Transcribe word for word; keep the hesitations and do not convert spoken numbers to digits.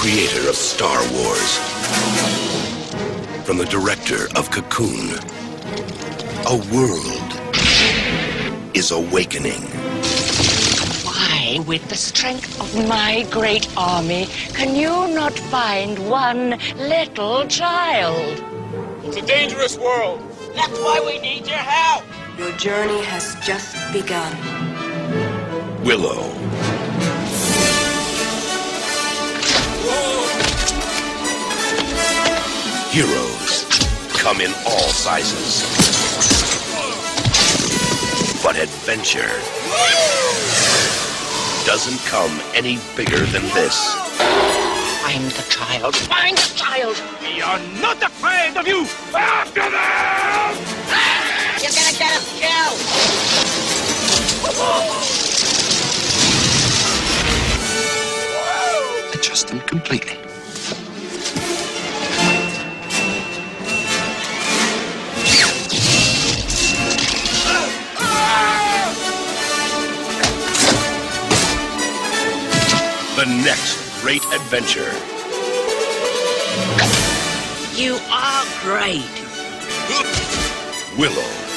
creator of Star Wars. From the director of Cocoon. A world is awakening. Why, with the strength of my great army, can you not find one little child? It's a dangerous world. That's why we need your help. Your journey has just begun. Willow. Whoa. Heroes come in all sizes. But adventure doesn't come any bigger than this. Find the child. Find the child. We are not afraid of you. After them! You're gonna get us killed. Adjust them completely. The next great adventure. You are great. Willow.